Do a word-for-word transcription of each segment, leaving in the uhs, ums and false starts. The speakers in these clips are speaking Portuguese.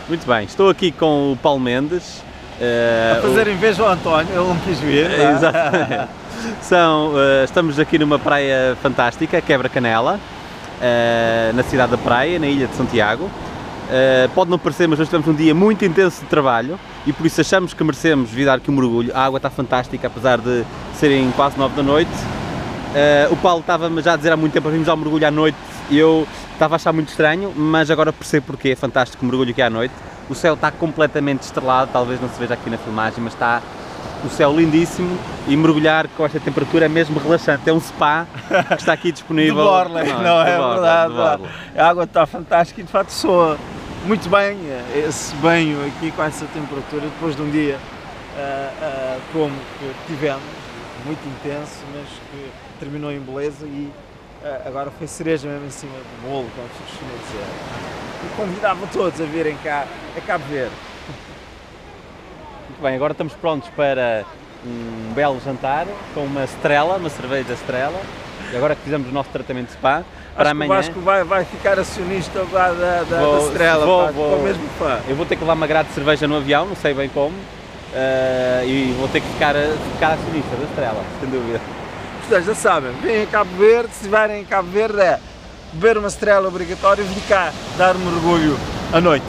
Muito bem, estou aqui com o Paulo Mendes. Uh, a fazer o... inveja ao António, ele não quis vir. Tá? Exatamente. São, uh, estamos aqui numa praia fantástica, Quebra Canela, uh, na cidade da Praia, na ilha de Santiago. Uh, pode não parecer, mas nós tivemos um dia muito intenso de trabalho e por isso achamos que merecemos vir dar aqui um mergulho. A água está fantástica, apesar de serem quase nove da noite. Uh, o Paulo estava já a dizer há muito tempo para virmos ao mergulho à noite e eu estava a achar muito estranho, mas agora percebo porque é fantástico o mergulho aqui à noite. O céu está completamente estrelado, talvez não se veja aqui na filmagem, mas está o céu lindíssimo e mergulhar com esta temperatura é mesmo relaxante. É um spa que está aqui disponível. De Borla, não, não é Borla, verdade. A água está fantástica e de facto soa muito bem esse banho aqui com essa temperatura depois de um dia uh, uh, como que tivemos, muito intenso, mas que terminou em beleza e uh, agora foi cereja mesmo em cima do bolo, como se costuma dizer. E convidava todos a virem cá a Cabo Verde. Muito bem, agora estamos prontos para um belo jantar com uma Estrela, uma cerveja Estrela. E agora que fizemos o nosso tratamento de spa, para Acho amanhã... que o Vasco vai, vai ficar acionista da, da, da, vou, da Estrela, vou, pá, vou, o mesmo fã. Eu vou ter que levar uma grade de cerveja no avião, não sei bem como, uh, e vou ter que ficar, ficar acionista da Estrela, sem dúvida. Vocês já sabem, vêm a Cabo Verde, se estiverem em Cabo Verde é beber uma Estrela obrigatória e vir cá dar um mergulho à noite.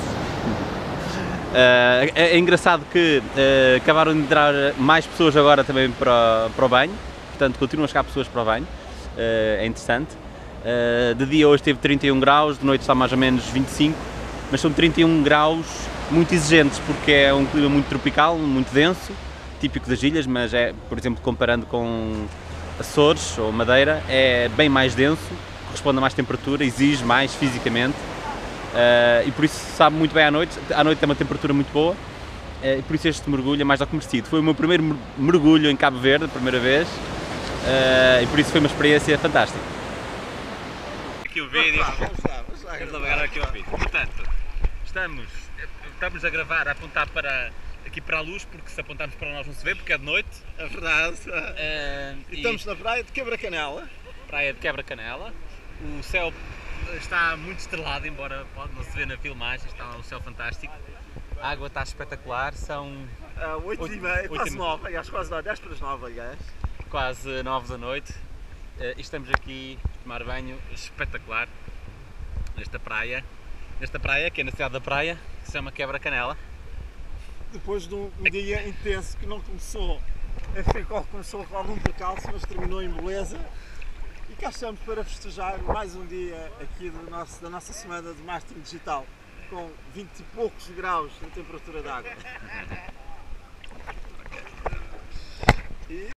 Uh, é, é engraçado que uh, acabaram de entrar mais pessoas agora também para, para o banho, portanto continuam a chegar pessoas para o banho, uh, é interessante. Uh, de dia hoje teve trinta e um graus, de noite está mais ou menos vinte e cinco, mas são trinta e um graus muito exigentes porque é um clima muito tropical, muito denso, típico das ilhas, mas é, por exemplo, comparando com Açores ou Madeira, é bem mais denso, corresponde a mais temperatura, exige mais fisicamente. Uh, e por isso sabe muito bem à noite, à noite tem uma temperatura muito boa uh, e por isso este mergulho é mais do que merecido. Foi o meu primeiro mergulho em Cabo Verde, a primeira vez, uh, e por isso foi uma experiência fantástica. Aqui o vídeo, vamos lá, vamos lá, vamos lá aqui o vídeo. Portanto, estamos, estamos a gravar, a apontar para, aqui para a luz, porque se apontarmos para nós não se vê, porque é de noite. É verdade. Uh, e estamos e... na praia de Quebra Canela. Praia de Quebra Canela. O céu está muito estrelado, embora não se vê na filmagem, está um céu fantástico. A água está espetacular, são... Uh, oito e meia, quase nove, aliás, quase nove, dez para as nove, aliás. Quase nove da noite. Uh, e estamos aqui a tomar banho espetacular, nesta praia. Nesta praia, que é na cidade da Praia, que se chama Quebra Canela. Depois de um, um dia intenso que não começou, enfim, começou com algum percalço, mas terminou em beleza. E cá estamos para festejar mais um dia aqui do nosso, da nossa semana de marketing digital, com vinte e poucos graus de temperatura de água.